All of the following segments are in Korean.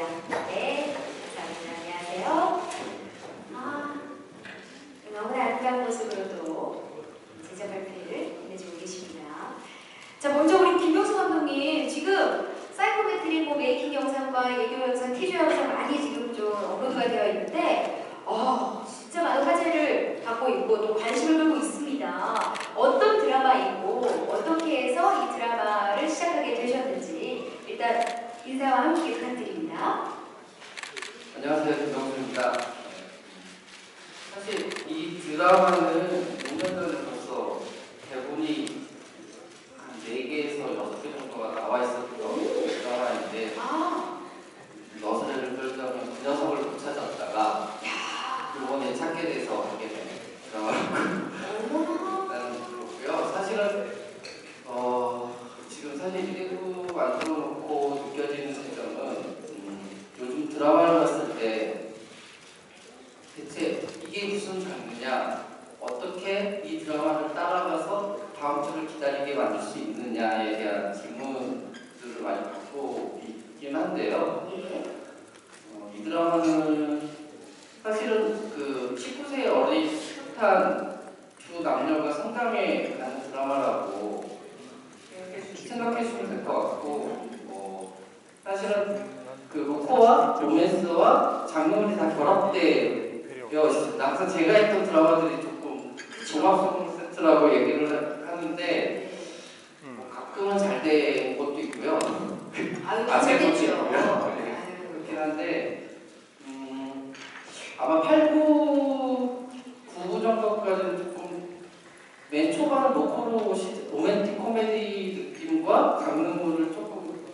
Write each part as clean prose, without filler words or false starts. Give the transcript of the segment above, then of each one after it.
부탁드립니다. 네, 감사합니다. 안녕하세요. 너무나 아름다운 모습으로도 제작 발표를 보내주고 계십니다. 자, 먼저 우리 김병수 감독님, 지금 사이코메트리 메이킹 영상과 예교 영상, 티저 영상 많이 지금 좀 업로드가 되어 있는데, 진짜 많은 화제를 받고 있고 또 관심을 끌고 있습니다. 어떤 드라마이고 어떻게 해서 이 드라마를 시작하게 되셨는지 일단 인사와 함께 부탁드립니다. 안녕하세요, 김병수입니다. 사실 이 드라마는 5년 전에 벌써 대본이 한 4개에서 6개 정도가 나와 있었던 드라마인데 너스레를 끌자면 그 녀석을 못 찾았다가 이번에 찾게 돼서 하게 된 드라마라고 그렇고요. 사실은 지금 사실 1부 만들어 놓고 느껴지는 점은 요즘 드라마를 봤을 때 대체 이게 무슨 장르냐, 어떻게 이 드라마를 따라가서 다음 주를 기다리게 만들 수 있느냐에 대한 질문들을 많이 받고 있긴 한데요. 이 드라마는 사실은 그 19세 어린 풋풋한 두 남녀가 성장해 가는 드라마라고 생각해주면 될 것 같고, 사실은 그 코어와 로맨스와 장르물이 다 결합되어 있습니다. 항상 제가 했던 드라마들이 조금 종합성공 세트라고 얘기를 하는데 가끔은 잘 된 것도 있고요. 안 된 것도 있고요. 그렇긴 한데 아마 8, 9 정도까지는 조금 맨 초반은 로맨틱 코미디 느낌과 장르물을 조금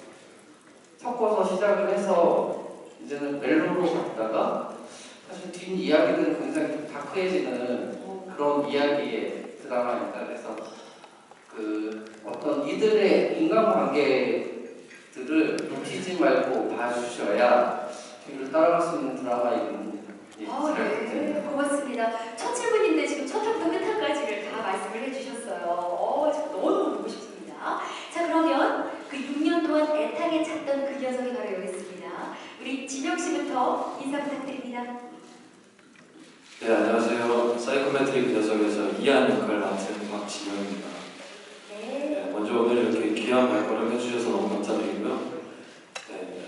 섞어서 시작을 해서 이제는 멜로로 갔다가 사실 뒷 이야기들은 굉장히 좀 다크해지는 그런 이야기의 드라마입니다. 그래서 그 어떤 이들의 인간관계들을 놓치지 말고 봐주셔야 뒤를 따라갈 수 있는 드라마이거든요. 네, 고맙습니다. 첫 질문인데 지금 첫 학부터 끝학까지를 다 말씀을 해주셨어요. 제가 너무 보고 싶습니다. 자, 그러면 그 6년 동안 애타게 찾던 그 녀석이 바로 여기 있습니다. 우리 진영 씨부터 인사 부탁드립니다. 네, 안녕하세요. 사이코메트리 그 녀석에서 이한 역할을 맡은 박진영입니다. 네, 먼저 오늘 이렇게 귀한 발걸음 해주셔서 너무 감사드리고요. 네,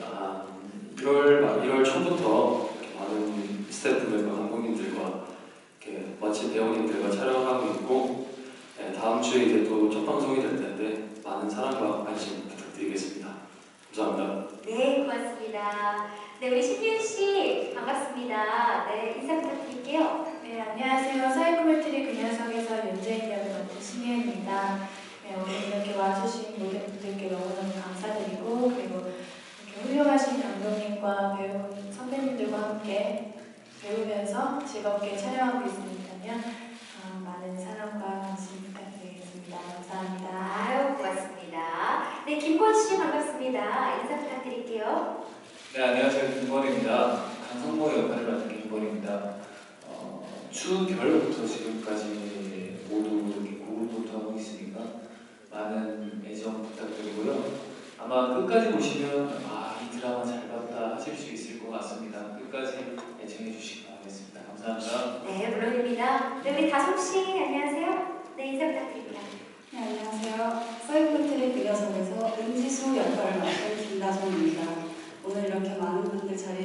1월 초부터 많은 스태프들과 감독님들과 이렇게 멋진 배우님들과 촬영하고 있고, 네, 다음 주에 이제 또 첫 방송이 될 텐데 많은 사랑과 관심 부탁드리겠습니다. 감사합니다. 네, 고맙습니다. 네, 우리 신윤 씨 반갑습니다. 네, 인사 부탁드릴게요. 네, 안녕하세요. 사이코메트리 그 녀석에서 윤재인 역을 맡은 신유입니다. 네, 오늘 이렇게 와주신 모든 분들께 너무너무 감사드리고, 그리고 이렇게 훌륭하신 감독님과 배우분 선배님들과 함께 배우면서 즐겁게 촬영하고 있으니까요. 많은 사랑과 관심 부탁드리겠습니다. 감사합니다. 아유, 고맙습니다. 네, 김권 씨 반갑습니다. 인사 부탁드릴게요. 네, 안녕하세요. 김권입니다. 강성모 역할을 맡은 김권입니다. 추운 겨울부터 지금까지 모두 이렇게 고군분투하고 있으니까 많은 애정 부탁드리고요. 아마 끝까지 보시면 이 드라마 잘 봤다 하실 수 있을 것 같습니다. 끝까지 애청해 주시기 바라겠습니다. 감사합니다. 네, 물론입니다. 네, 우리 다솜 씨 안녕하세요. 네, 인사 부탁드립니다. 네, 안녕하세요. 사이코메트리 그 녀석에서 은지수 역할을 맡은 김다솜입니다. 오늘 이렇게 많은 분들 자리에